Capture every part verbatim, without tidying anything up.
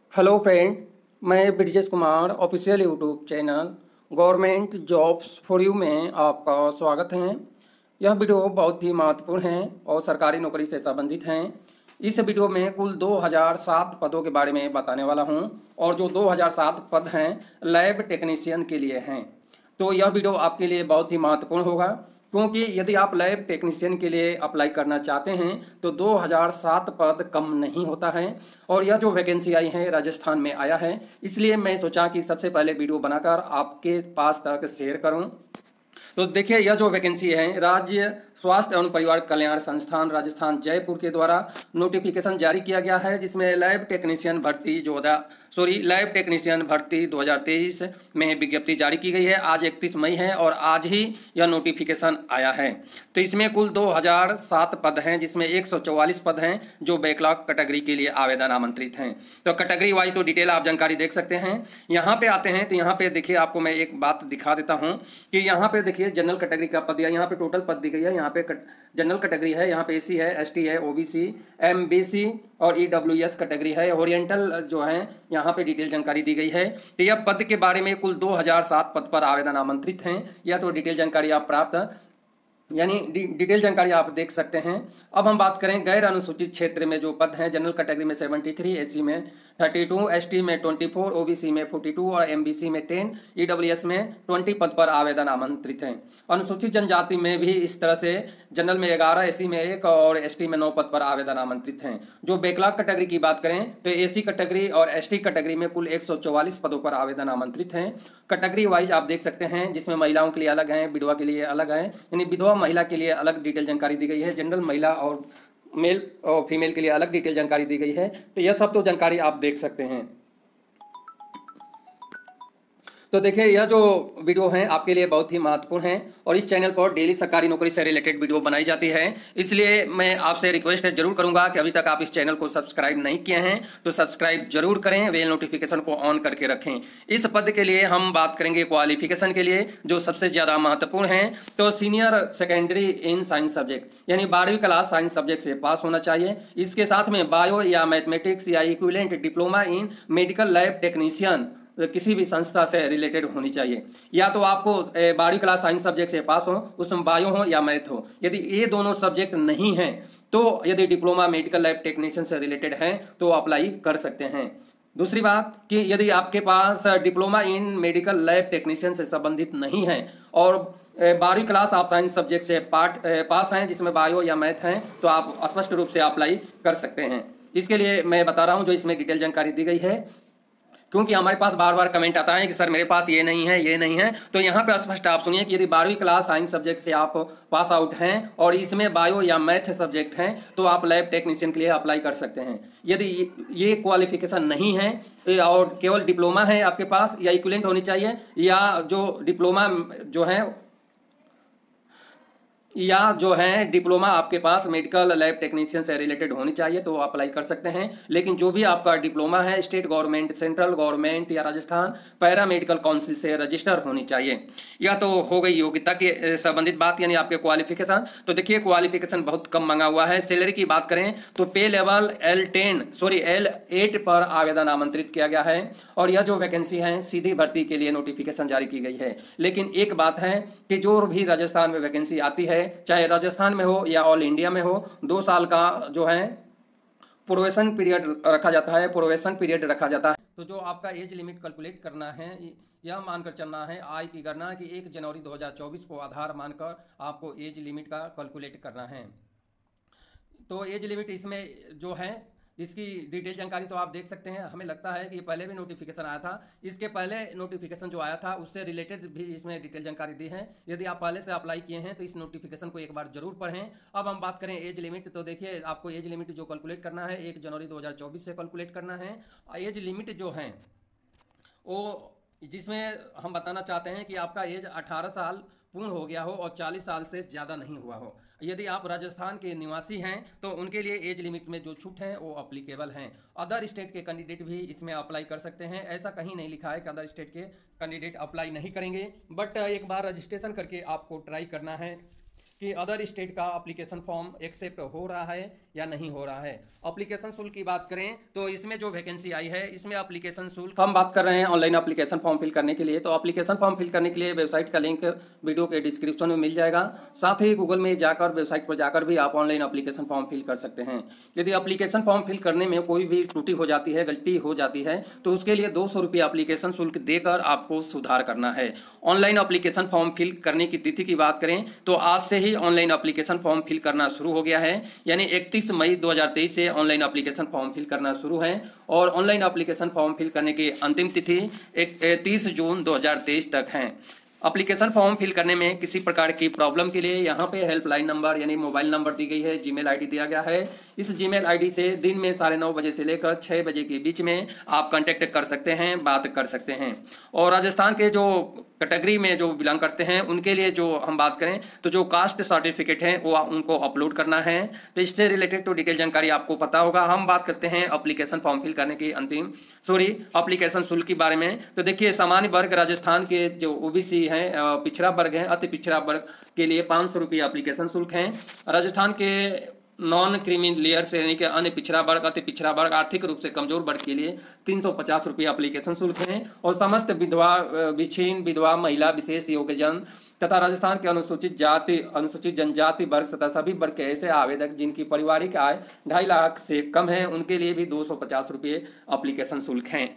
Hello friend, मैं Brijesh Kumar official YouTube channel government jobs for you में आपका स्वागत है। यह वीडियो बहुत ही महत्वपूर्ण है और सरकारी नौकरी से संबंधित है। इस वीडियो में कुल दो हज़ार सात पदों के बारे में बताने वाला हूं और जो दो हज़ार सात पद हैं लैब टेक्नीशियन के लिए हैं। तो यह वीडियो आपके लिए बहुत ही महत्वपूर्ण होगा, क्योंकि यदि आप लैब टेक्नीशियन के लिए अप्लाई करना चाहते हैं तो दो हज़ार सात पद कम नहीं होता है और यह जो वैकेंसी आई है राजस्थान में आया है, इसलिए मैं सोचा कि सबसे पहले वीडियो बनाकर आपके पास तक शेयर करूं। तो देखिए, यह जो वैकेंसी है राज्य स्वास्थ्य एवं परिवार कल्याण संस्थान राजस्थान जयपुर के द्वारा नोटिफिकेशन जारी किया गया है, जिसमें लैब टेक्नीशियन भर्ती जो सॉरी लैब टेक्नीशियन भर्ती दो हज़ार तेईस में विज्ञप्ति जारी की गई है। आज इकतीस मई है और आज ही यह नोटिफिकेशन आया है। तो इसमें कुल दो हज़ार सात पद हैं, जिसमें एक सौ चौवालीस पद हैं जो बैकलॉग कैटेगरी के लिए आवेदन आमंत्रित हैं। तो कैटेगरी वाइज तो डिटेल आप जानकारी देख सकते हैं। यहाँ पे आते हैं तो यहाँ पे देखिए, आपको मैं एक बात दिखा देता हूँ कि यहाँ पे देखिए जनरल कैटेगरी का पद दिया, यहाँ पे टोटल पद दी गई है। यहाँ पे जनरल कैटेगरी है, यहाँ पे एसी है, एसटी है, ओबीसी, एमबीसी और ईडब्ल्यूएस कैटेगरी है। ओरिएंटल जो है यहाँ पे डिटेल जानकारी दी गई है। तो यह पद के बारे में कुल दो हज़ार सात पद पर आवेदन आमंत्रित हैं। यह तो डिटेल जानकारी आप प्राप्त यानी डिटेल जानकारी आप देख सकते हैं। अब हम बात करें गैर अनुसूचित क्षेत्र में जो पद हैं, जनरल कैटेगरी में तिहत्तर, एसी में बत्तीस, एसटी में चौबीस, ओबीसी में बयालीस और एमबीसी में दस, ईडब्ल्यूएस में बीस पद पर आवेदन आमंत्रित हैं। अनुसूचित जनजाति में भी इस तरह से जनरल में ग्यारह, एसी में एक और एसटी में नौ पद पर आवेदन आमंत्रित हैं। जो बैकलॉग कैटेगरी की बात करें तो एसी कैटेगरी और एसटी कैटेगरी में कुल एक सौ चौवालीस पदों पर आवेदन आमंत्रित हैं। कैटेगरी वाइज आप देख सकते हैं, जिसमें महिलाओं के लिए अलग है, विधवा के लिए अलग है, यानी विधवा महिला के लिए अलग डिटेल जानकारी दी गई है, जनरल महिला और मेल और फीमेल के लिए अलग डिटेल जानकारी दी गई है। तो यह सब तो जानकारी आप देख सकते हैं। तो देखिए, यह जो वीडियो है आपके लिए बहुत ही महत्वपूर्ण है और इस चैनल पर डेली सरकारी नौकरी से रिलेटेड वीडियो बनाई जाती है। इसलिए मैं आपसे रिक्वेस्ट जरूर करूंगा कि अभी तक आप इस चैनल को सब्सक्राइब नहीं किए हैं तो सब्सक्राइब जरूर करें, बेल नोटिफिकेशन को ऑन करके रखें। इस पद के लिए हम बात करेंगे क्वालिफिकेशन के लिए, जो सबसे ज़्यादा महत्वपूर्ण है। तो senior secondary in science subject यानी बारहवीं क्लास साइंस सब्जेक्ट से पास होना चाहिए। इसके साथ में बायो या मैथमेटिक्स या equivalent diploma in medical lab technician किसी भी संस्था से रिलेटेड होनी चाहिए। या तो आपको बारहवीं क्लास साइंस सब्जेक्ट से पास हो, उसमें बायो हो या मैथ हो। यदि ये दोनों सब्जेक्ट नहीं हैं तो यदि डिप्लोमा मेडिकल लैब टेक्नीशियन से रिलेटेड है तो अप्लाई कर सकते हैं। दूसरी बात कि यदि आपके पास diploma in medical lab technician से संबंधित नहीं है और बारहवीं क्लास आप साइंस सब्जेक्ट से पार्ट पास हैं, जिसमें बायो या मैथ हैं, तो आप स्पष्ट रूप से अप्लाई कर सकते हैं। इसके लिए मैं बता रहा हूँ जो इसमें डिटेल जानकारी दी गई है, क्योंकि हमारे पास बार बार कमेंट आता है कि सर मेरे पास ये नहीं है ये नहीं है। तो यहाँ पे स्पष्ट आप सुनिए कि यदि बारहवीं क्लास साइंस सब्जेक्ट से आप पास आउट हैं और इसमें बायो या मैथ सब्जेक्ट हैं तो आप लैब टेक्नीशियन के लिए अप्लाई कर सकते हैं। यदि ये क्वालिफिकेशन नहीं है और केवल डिप्लोमा है आपके पास या इक्विवेलेंट होनी चाहिए, या जो डिप्लोमा जो है या जो है डिप्लोमा आपके पास मेडिकल लैब टेक्नीशियन से रिलेटेड होनी चाहिए तो अप्लाई कर सकते हैं। लेकिन जो भी आपका डिप्लोमा है स्टेट गवर्नमेंट, सेंट्रल गवर्नमेंट या राजस्थान पैरा मेडिकल काउंसिल से रजिस्टर होनी चाहिए। यह तो हो गई योग्यता के संबंधित बात, यानी आपके क्वालिफिकेशन। तो देखिए, क्वालिफिकेशन बहुत कम मांगा हुआ है। सैलरी की बात करें तो pay level L ten sorry L eight पर आवेदन आमंत्रित किया गया है और यह जो वैकेंसी है सीधी भर्ती के लिए नोटिफिकेशन जारी की गई है। लेकिन एक बात है कि जो भी राजस्थान में वैकेंसी आती है, चाहे राजस्थान में हो या ऑल इंडिया में हो, दो साल का जो है प्रोबेशन पीरियड रखा जाता है प्रोबेशन पीरियड रखा जाता है। तो जो आपका एज लिमिट कैलकुलेट करना है, यह मानकर चलना है आय की गणना कि एक जनवरी दो हज़ार चौबीस को आधार मानकर आपको एज लिमिट का कैलकुलेट करना है। तो एज लिमिट इसमें जो है इसकी डिटेल जानकारी तो आप देख सकते हैं। हमें लगता है कि पहले भी नोटिफिकेशन आया था, इसके पहले नोटिफिकेशन जो आया था उससे रिलेटेड भी इसमें डिटेल जानकारी दी है। यदि आप पहले से अप्लाई किए हैं तो इस नोटिफिकेशन को एक बार जरूर पढ़ें। अब हम बात करें एज लिमिट, तो देखिए आपको एज लिमिट जो कैलकुलेट करना है एक जनवरी दो हज़ार चौबीस से कैलकुलेट करना है। एज लिमिट जो है वो जिसमें हम बताना चाहते हैं कि आपका एज अठारह साल पूर्ण हो गया हो और चालीस साल से ज़्यादा नहीं हुआ हो। यदि आप राजस्थान के निवासी हैं तो उनके लिए एज लिमिट में जो छूट है वो अप्लीकेबल हैं। अदर स्टेट के कैंडिडेट भी इसमें अप्लाई कर सकते हैं। ऐसा कहीं नहीं लिखा है कि अदर स्टेट के कैंडिडेट अप्लाई नहीं करेंगे, बट एक बार रजिस्ट्रेशन करके आपको ट्राई करना है कि अदर स्टेट का एप्लीकेशन फॉर्म एक्सेप्ट हो रहा है या नहीं हो रहा है। एप्लीकेशन शुल्क की बात करें तो इसमें जो वैकेंसी आई है इसमें एप्लीकेशन शुल्क हम बात कर रहे हैं ऑनलाइन एप्लीकेशन फॉर्म फिल करने के लिए। तो एप्लीकेशन फॉर्म फिल करने के लिए वेबसाइट का लिंक वीडियो के डिस्क्रिप्शन में मिल जाएगा। साथ ही गूगल में जाकर वेबसाइट पर जाकर भी आप ऑनलाइन एप्लीकेशन फॉर्म फिल कर सकते हैं। यदि एप्लीकेशन फॉर्म फिल करने में कोई भी त्रुटि हो जाती है, गलती हो जाती है, तो उसके लिए दो सौ रुपये एप्लीकेशन शुल्क देकर आपको सुधार करना है। ऑनलाइन एप्लीकेशन फॉर्म फिल करने की तिथि की बात करें तो आज से ही ऑनलाइन एप्लीकेशन फॉर्म फिल करना शुरू हो गया है, यानी इकतीस मई दो हज़ार तेईस से ऑनलाइन एप्लीकेशन फॉर्म फिल करना शुरू है और ऑनलाइन एप्लीकेशन फॉर्म फिल करने की अंतिम तिथि तीस जून दो हज़ार तेईस तक है। एप्लीकेशन फॉर्म फिल करने में किसी प्रकार की प्रॉब्लम के लिए यहाँ पे हेल्पलाइन नंबर यानी मोबाइल नंबर दी गई है, जीमेल आईडी दिया गया है। इस जीमेल आईडी से दिन में साढ़े नौ बजे से लेकर छः बजे के बीच में आप कांटेक्ट कर सकते हैं, बात कर सकते हैं। और राजस्थान के जो कैटेगरी में जो बिलोंग करते हैं उनके लिए जो हम बात करें तो जो कास्ट सर्टिफिकेट है वो उनको अपलोड करना है। तो इससे रिलेटेड तो डिटेल जानकारी आपको पता होगा। हम बात करते हैं एप्लीकेशन फॉर्म फिल करने की अंतिम सॉरी एप्लीकेशन शुल्क के बारे में। तो देखिए, सामान्य वर्ग राजस्थान के जो ओबीसी हैं, पिछड़ा वर्ग है, अति पिछड़ा वर्ग के लिए पाँच सौ रुपये एप्लीकेशन शुल्क हैं। राजस्थान के नॉन क्रीमी लेयर से यानी कि अन्य पिछड़ा वर्ग, अति पिछड़ा वर्ग, आर्थिक रूप से कमजोर वर्ग के लिए तीन सौ पचास रुपये एप्लीकेशन शुल्क हैं। और समस्त विधवा, विछीन विधवा, महिला, विशेष योग्यजन तथा राजस्थान के अनुसूचित जाति, अनुसूचित जनजाति वर्ग तथा सभी वर्ग के ऐसे आवेदक जिनकी पारिवारिक आय ढाई लाख से कम है उनके लिए भी दो सौ पचास रुपये एप्लीकेशन शुल्क हैं।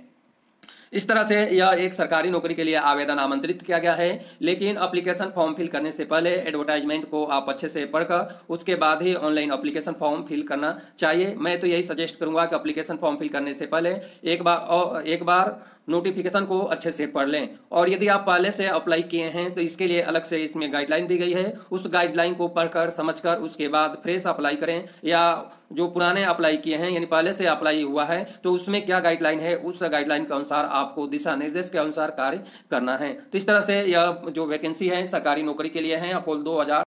इस तरह से यह एक सरकारी नौकरी के लिए आवेदन आमंत्रित किया गया है। लेकिन एप्लीकेशन फॉर्म फिल करने से पहले एडवर्टाइजमेंट को आप अच्छे से पढ़कर उसके बाद ही ऑनलाइन एप्लीकेशन फॉर्म फिल करना चाहिए। मैं तो यही सजेस्ट करूंगा कि एप्लीकेशन फॉर्म फिल करने से पहले एक बार और एक बार नोटिफिकेशन को अच्छे से पढ़ लें। और यदि आप पहले से अप्लाई किए हैं तो इसके लिए अलग से इसमें गाइडलाइन दी गई है, उस गाइडलाइन को पढ़कर समझकर उसके बाद फ्रेश अप्लाई करें। या जो पुराने अप्लाई किए हैं यानी पहले से अप्लाई हुआ है तो उसमें क्या गाइडलाइन है, उस गाइडलाइन के अनुसार आपको दिशा निर्देश के अनुसार कार्य करना है। तो इस तरह से यह जो वैकेंसी है सरकारी नौकरी के लिए है अप्रैल दो हजार